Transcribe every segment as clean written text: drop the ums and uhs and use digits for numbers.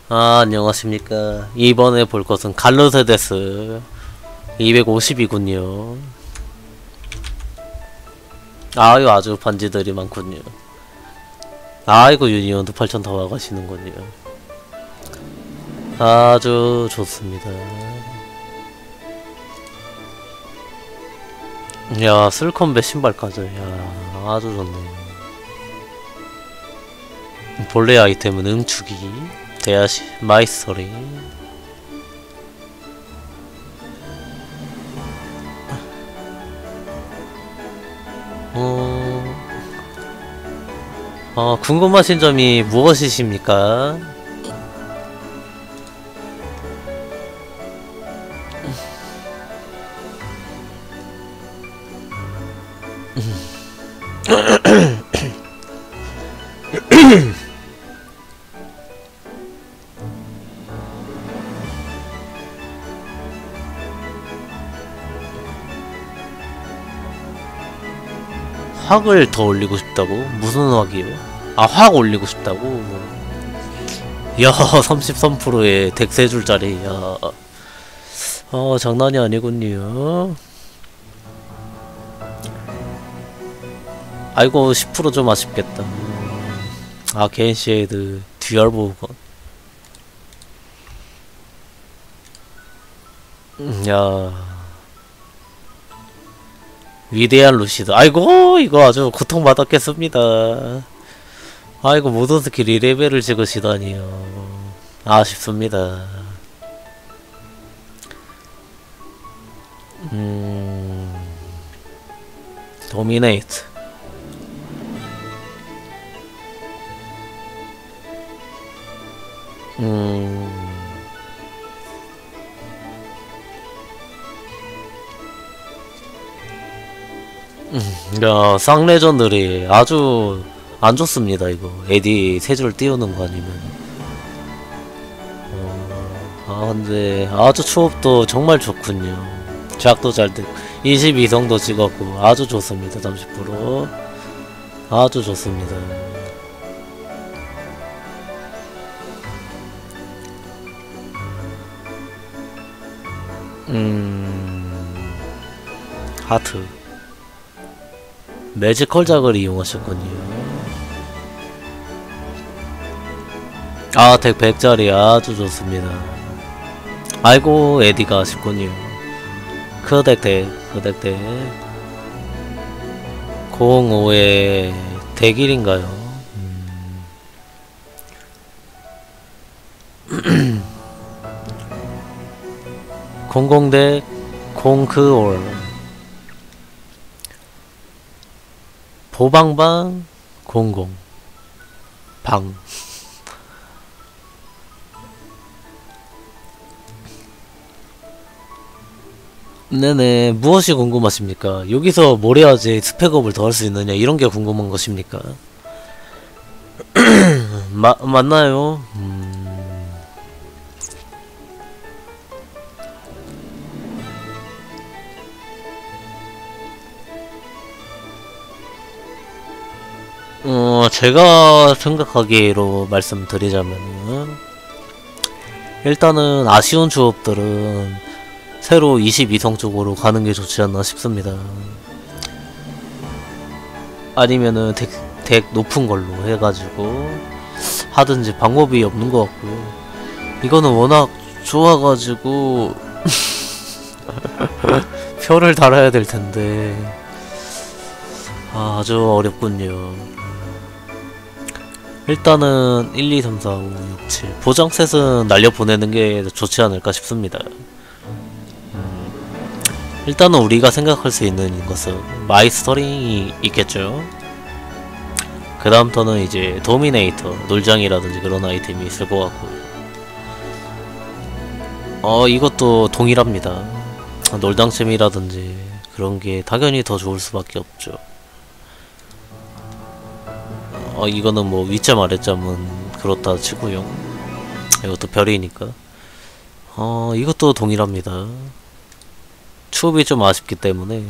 안녕하십니까. 이번에 볼 것은 갈르세데스 250이군요. 이거 아주 반지들이 많군요. 이거 유니온도 8,000 더 와가시는군요. 아주 좋습니다. 야, 슬컴배 신발까지. 야, 아주 좋네요. 본래 아이템은 응축이 대야시 마이스터리. 궁금하신 점이 무엇이십니까? 확을 더 올리고 싶다고? 무슨 확이요? 확 올리고 싶다고? 야, 33%에 덱 3줄짜리. 야, 장난이 아니군요. 아이고, 10% 좀 아쉽겠다. 겐시에드 듀얼 보건. 야, 위대한 루시드. 아이고, 이거 아주 고통받았겠습니다. 아이고, 모든 스킬 2레벨을 찍으시다니요. 아쉽습니다. 도미네이트. 야, 쌍레전들이 아주 안 좋습니다, 이거. 에디 3줄 띄우는 거 아니면. 근데 아주 추업도 정말 좋군요. 작도 잘 되고 22성도 찍었고 아주 좋습니다. 30% 아주 좋습니다. 하트 매지컬 작을 이용하셨군요. 덱 100짜리 아주 좋습니다. 아이고, 에디가 아쉽군요. 크덱 05에 덱 1인가요? 00덱 공크올 보방방 00 방. 네네, 무엇이 궁금하십니까? 여기서 뭘 해야지 스펙업을 더 할 수 있느냐, 이런 게 궁금한 것입니까? 맞나요? 제가 생각하기로 말씀드리자면은, 일단은 아쉬운 조합들은 새로 22성 쪽으로 가는 게 좋지 않나 싶습니다. 아니면은 덱 높은 걸로 해가지고 하든지 방법이 없는 것 같고요. 이거는 워낙 좋아가지고 표를 달아야 될 텐데 아주 어렵군요. 일단은 1, 2, 3, 4, 5, 6, 7 보정셋은 날려보내는 게 좋지 않을까 싶습니다. 일단은 우리가 생각할 수 있는 것은 마이스터링이 있겠죠. 그 다음부터는 이제 도미네이터, 놀장이라든지 그런 아이템이 있을 것 같고, 이것도 동일합니다. 놀장챔이라든지 그런 게 당연히 더 좋을 수밖에 없죠. 이거는 뭐 윗점 아랫점은 그렇다 치고요. 이것도 별이니까. 이것도 동일합니다. 추업이 좀 아쉽기 때문에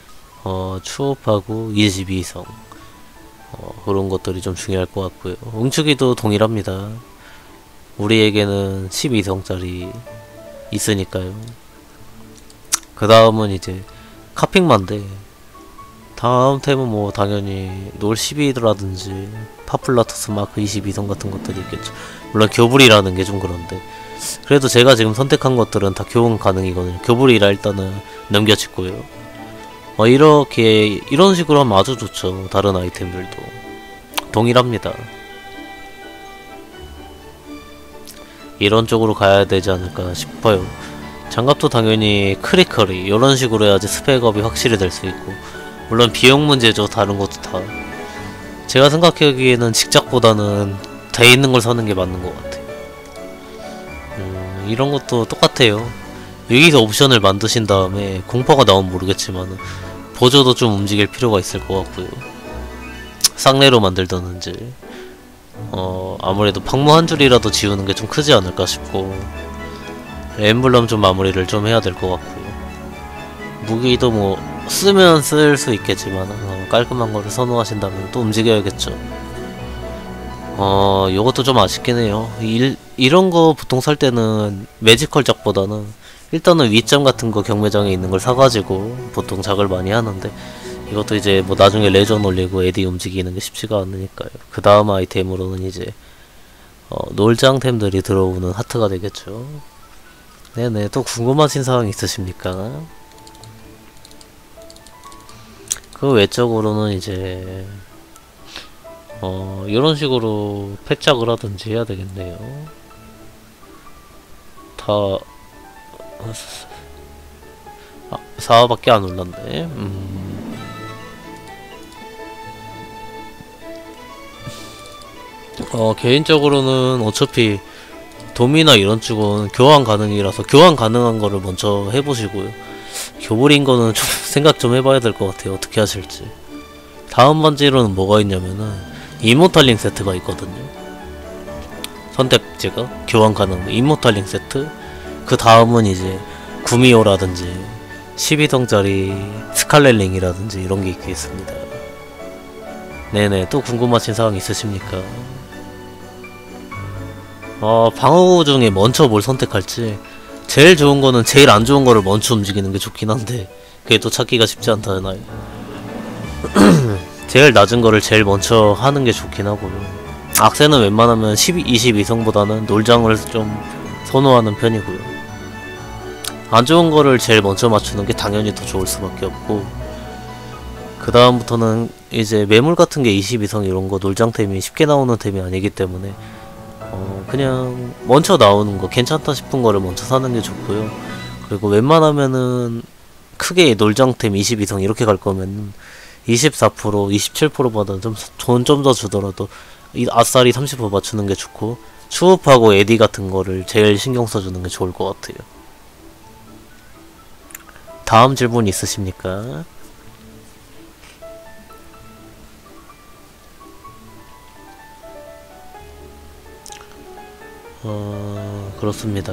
추업하고 22성 그런 것들이 좀 중요할 것 같고요. 응축이도 동일합니다. 우리에게는 12성짜리 있으니까요. 그 다음은 이제 카핑만데, 다음 템은 뭐 당연히 놀 12라든지 파플라토스 마크 22성 같은 것들이 있겠죠. 물론 교불이라는 게 좀 그런데, 그래도 제가 지금 선택한 것들은 다 교환 가능이거든요. 교불이라 일단은 넘겨짚고요. 이렇게 이런 식으로 하면 아주 좋죠. 다른 아이템들도 동일합니다. 이런 쪽으로 가야 되지 않을까 싶어요. 장갑도 당연히 크리커리 이런 식으로 해야지 스펙업이 확실히 될 수 있고, 물론 비용 문제죠. 다른 것도 다. 제가 생각하기에는 직작보다는 돼 있는 걸 사는 게 맞는 것 같아요. 이런 것도 똑같아요. 여기서 옵션을 만드신 다음에 공파가 나오면 모르겠지만 보조도 좀 움직일 필요가 있을 것 같고요. 쌍내로 만들던지, 아무래도 방무 한 줄이라도 지우는 게 좀 크지 않을까 싶고, 엠블럼 좀 마무리를 좀 해야 될 것 같고요. 무기도 뭐 쓰면 쓸 수 있겠지만 깔끔한 거를 선호하신다면 또 움직여야겠죠. 요것도 좀 아쉽긴 해요. 이런 거 보통 살 때는 매지컬 작보다는 일단은 위점 같은 거 경매장에 있는 걸 사가지고 보통 작을 많이 하는데, 이것도 이제 뭐 나중에 레전 올리고 에디 움직이는 게 쉽지가 않으니까요. 그 다음 아이템으로는 이제 놀장템들이 들어오는 하트가 되겠죠. 네네, 또 궁금하신 사항 있으십니까? 그 외적으로는 이제 이런 식으로 패짝을 하든지 해야 되겠네요. 다 4화밖에 안 올랐네. 개인적으로는 어차피 돔이나 이런 쪽은 교환 가능이라서 교환 가능한 거를 먼저 해보시고요. 교불인 거는 좀 생각 좀 해봐야 될 것 같아요. 어떻게 하실지. 다음 반지로는 뭐가 있냐면은 이모탈링 세트가 있거든요. 선택지가 교환 가능 이모탈링 세트. 그 다음은 이제 구미호라든지 12성짜리 스칼렛링이라든지 이런 게 있겠습니다. 네네, 또 궁금하신 사항 있으십니까? 방어구 중에 먼저 뭘 선택할지, 제일 좋은 거는 제일 안 좋은 거를 먼저 움직이는 게 좋긴 한데, 그게 또 찾기가 쉽지 않잖아요. 제일 낮은 거를 제일 먼저 하는 게 좋긴 하고요. 악세는 웬만하면 22성보다는 놀장을 좀 선호하는 편이고요. 안 좋은 거를 제일 먼저 맞추는 게 당연히 더 좋을 수밖에 없고, 그 다음부터는 이제 매물 같은 게 22성 이런 거 놀장템이 쉽게 나오는 템이 아니기 때문에 그냥 먼저 나오는 거 괜찮다 싶은 거를 먼저 사는 게 좋고요. 그리고 웬만하면은 크게 놀장템 22성 이렇게 갈 거면 24%, 27%보다 좀 더 주더라도 이 아싸리 30% 맞추는 게 좋고, 추업하고 에디 같은 거를 제일 신경 써주는 게 좋을 것 같아요. 다음 질문 있으십니까? 그렇습니다.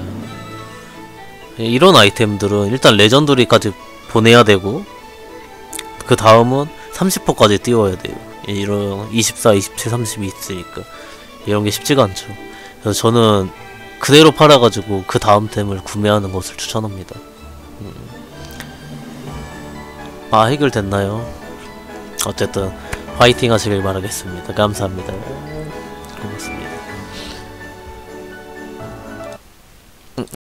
이런 아이템들은 일단 레전더리까지 보내야 되고, 그 다음은 30%까지 띄워야 돼요. 이런 24, 27, 30이 있으니까 이런 게 쉽지가 않죠. 그래서 저는 그대로 팔아가지고 그 다음 템을 구매하는 것을 추천합니다. 해결됐나요? 어쨌든 화이팅 하시길 바라겠습니다. 감사합니다. 고맙습니다.